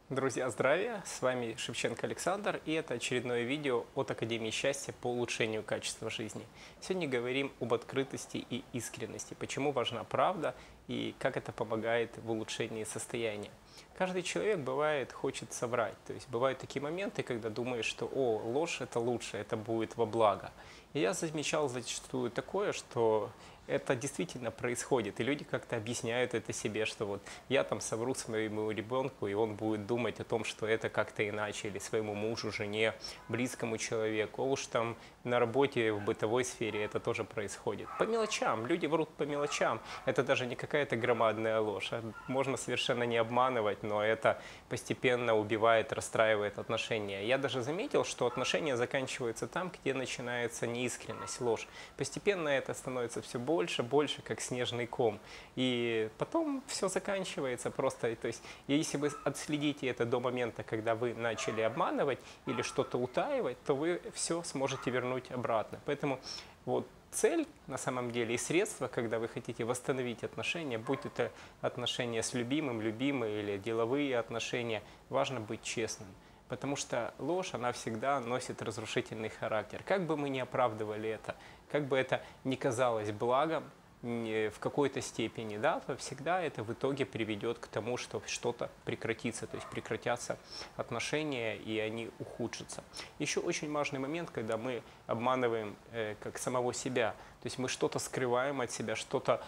Друзья, здравия! С вами Шевченко Александр, и это очередное видео от Академии счастья по улучшению качества жизни. Сегодня говорим об открытости и искренности, почему важна правда и как это помогает в улучшении состояния. Каждый человек бывает хочет соврать, то есть бывают такие моменты, когда думаешь, что ложь это лучше, это будет во благо. И я замечал зачастую такое, что это действительно происходит, и люди как-то объясняют это себе, что вот я там совру своему ребенку, и он будет думать о том, что это как-то иначе, или своему мужу, жене, близкому человеку, а уж там на работе, в бытовой сфере это тоже происходит. По мелочам, люди врут по мелочам, это даже не какая-то громадная ложь, можно совершенно не обманывать, но это постепенно убивает, расстраивает отношения. Я даже заметил, что отношения заканчиваются там, где начинается неискренность, ложь. Постепенно это становится все больше, как снежный ком. И потом все заканчивается просто. То есть, если вы отследите это до момента, когда вы начали обманывать или что-то утаивать, то вы все сможете вернуть обратно. Поэтому вот цель на самом деле и средство, когда вы хотите восстановить отношения, будь это отношения с любимым, любимые или деловые отношения, важно быть честным. Потому что ложь, она всегда носит разрушительный характер. Как бы мы ни оправдывали это, как бы это ни казалось благом в какой-то степени, да, то всегда это в итоге приведет к тому, что что-то прекратится, то есть прекратятся отношения и они ухудшатся. Еще очень важный момент, когда мы обманываем как самого себя, то есть мы что-то скрываем от себя, что-то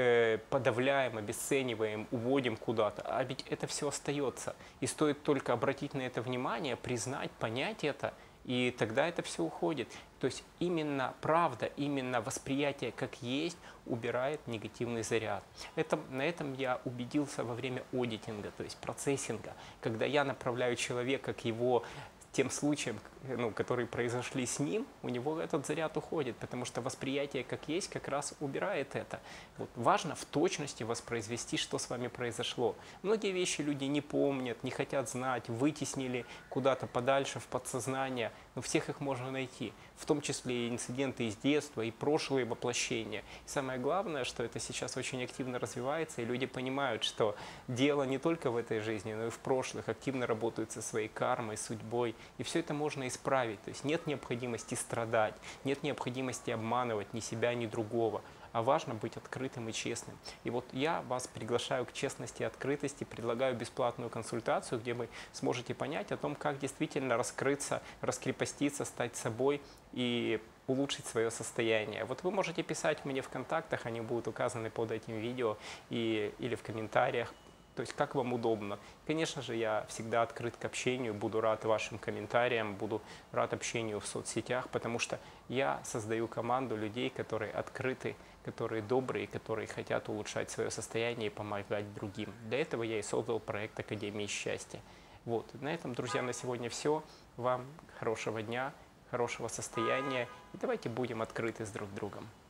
подавляем, обесцениваем, уводим куда-то, а ведь это все остается. И стоит только обратить на это внимание, признать, понять это, и тогда это все уходит. То есть именно правда, именно восприятие как есть убирает негативный заряд. На этом я убедился во время аудитинга, то есть процессинга, когда я направляю человека к его тем случаям, которые произошли с ним, у него этот заряд уходит, потому что восприятие как есть как раз убирает это. Вот. Важно в точности воспроизвести, что с вами произошло. Многие вещи люди не помнят, не хотят знать, вытеснили куда-то подальше в подсознание, но всех их можно найти, в том числе и инциденты из детства, и прошлые воплощения. И самое главное, что это сейчас очень активно развивается, и люди понимают, что дело не только в этой жизни, но и в прошлых, активно работают со своей кармой, судьбой, и все это можно исправить. То есть нет необходимости страдать, нет необходимости обманывать ни себя, ни другого. А важно быть открытым и честным. И вот я вас приглашаю к честности и открытости, предлагаю бесплатную консультацию, где вы сможете понять о том, как действительно раскрыться, раскрепоститься, стать собой и улучшить свое состояние. Вот вы можете писать мне в контактах, они будут указаны под этим видео или в комментариях. То есть как вам удобно. Конечно же, я всегда открыт к общению, буду рад вашим комментариям, буду рад общению в соцсетях, потому что я создаю команду людей, которые открыты, которые добрые, которые хотят улучшать свое состояние и помогать другим. Для этого я и создал проект Академии счастья. Вот. На этом, друзья, на сегодня все. Вам хорошего дня, хорошего состояния и давайте будем открыты с друг другом.